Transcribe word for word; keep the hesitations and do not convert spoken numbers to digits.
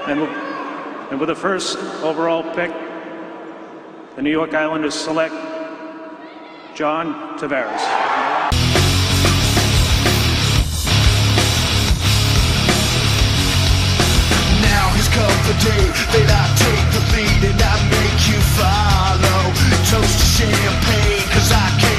And, and with the first overall pick, the New York Islanders select John Tavares. Now has come the day that I take the lead and I make you follow. Toast to champagne, cause I can't